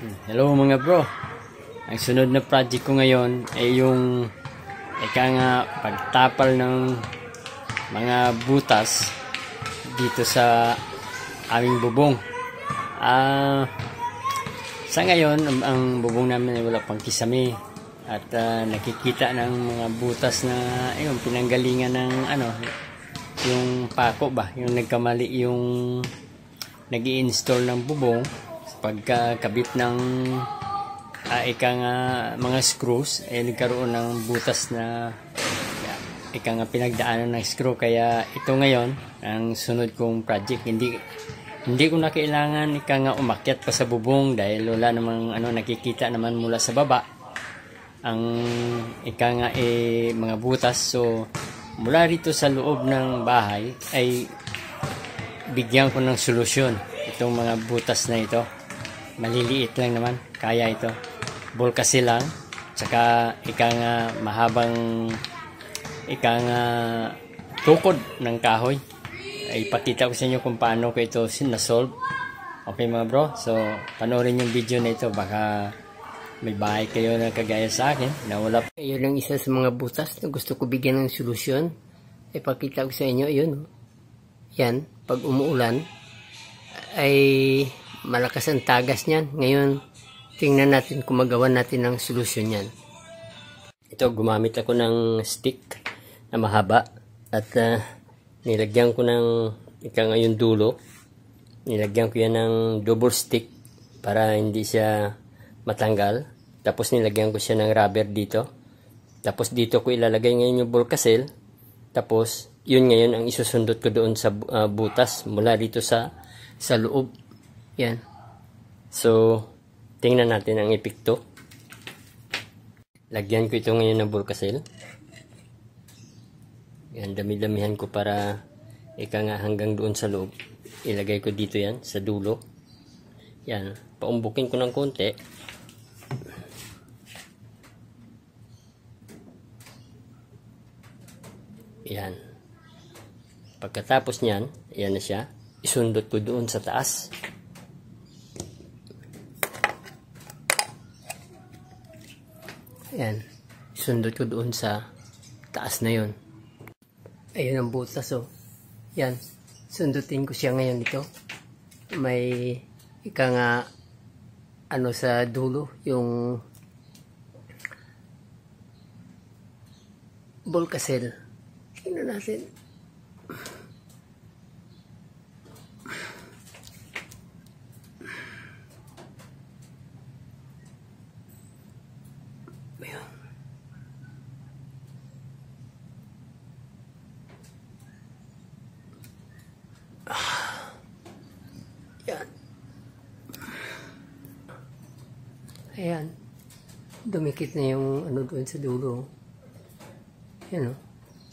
Hello mga bro. Ang sunod na project ko ngayon ay yung pagtapal ng mga butas dito sa aming bubong. Sa ngayon ang bubong namin ay wala pang kisame at nakikita ng mga butas na ayun, pinanggalingan ng yung pako ba, yung nagkamali yung nag-i-install ng bubong pagkakabit ng mga screws nagkaroon ng butas na pinagdaanan ng screw. Kaya ito ngayon ang sunod kong project. Hindi ko na kailangan umakyat pa sa bubong dahil wala namang nakikita naman mula sa baba ang mga butas. So mula rito sa loob ng bahay ay bigyan ko ng solusyon itong mga butas na ito. Maliliit lang naman, kaya ito. Bolkasi lang, tsaka mahabang tukod ng kahoy. Ay ipakita ko sa inyo kung paano ko ito na-solve. Okay mga bro, so panoorin yung video na ito. Baka may bahay kayo na kagaya sa akin na wala pa. Yun ang isa sa mga butas na gusto ko bigyan ng solusyon. Ipakita ko sa inyo, yun. Yan, pag umuulan ay malakas ang tagas niyan. Ngayon, tingnan natin kung magawa natin ng solusyon niyan. Ito, gumamit ako ng stick na mahaba at nilagyan ko ng yung dulo. Nilagyan ko yan ng double stick para hindi siya matanggal. Tapos nilagyan ko siya ng rubber dito. Tapos dito ko ilalagay ngayon yung bolkasel. Tapos yun ngayon ang isusundot ko doon sa butas mula dito sa loob. Yan. So, tingnan natin ang epekto. Lagyan ko ito ngayon ng bolkasel. Yan, dami-damihan ko para hanggang doon sa loob. Ilagay ko dito yan, sa dulo. Yan, paumbukin ko ng konti. Yan. Pagkatapos niyan, yan na siya. Isundot ko doon sa taas. Ayan, sundot ko doon sa taas na yun. Ayun ang butas, oh. Yan, sundutin ko siya ngayon dito. May sa dulo, yung bolkasel. Tingnan natin. Yan. Ayan. Dumikit na yung doon sa dulo. Yan, oh.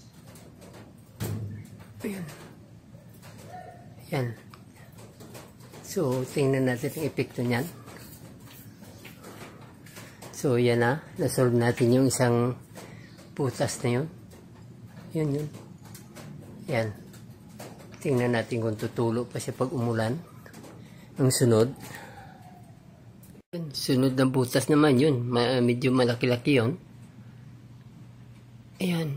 Ayan. Ayan. So, tingnan natin ang epekto niyan. So, yan na. Nasolve natin yung isang butas na yun. Yun. Yan. Tingnan natin kung tutulo pa siya pag umulan. Ang sunod. Sunod na butas naman yun. Medyo malaki-laki yun. Ayan.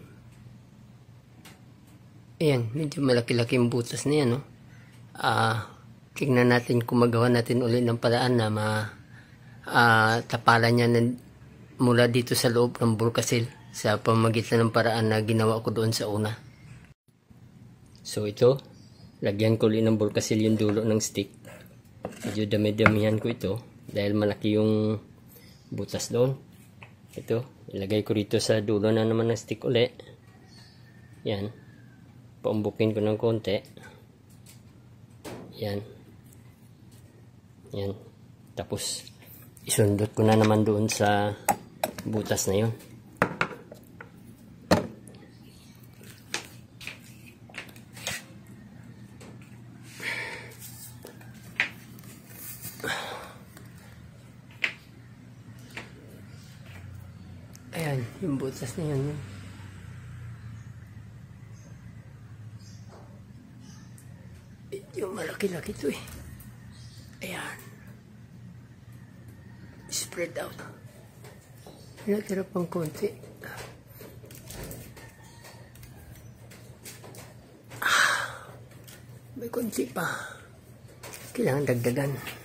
Ayan. Medyo malaki-laki yung butas na yan. No? Tingnan natin kung magawa natin ulit ng paraan na tapalan niya mula dito sa loob ng bolkasel sa pamamagitan ng paraan na ginawa ko doon sa una. So ito, lagyan ko ulit ng bolkasel yung dulo ng stick. Medyo dami-damihan ko ito dahil malaki yung butas doon. Ito, ilagay ko rito sa dulo na naman ng stick ulit. Yan. Paumbukin ko ng konti. Yan. Yan. Tapos isundot ko na naman doon sa butas na yun. Ayan, yung butas na yun. Yung malaki-laki ito eh. Ayan. spread out. Natira pang konti. May konti pa. Kailangan dagdagan.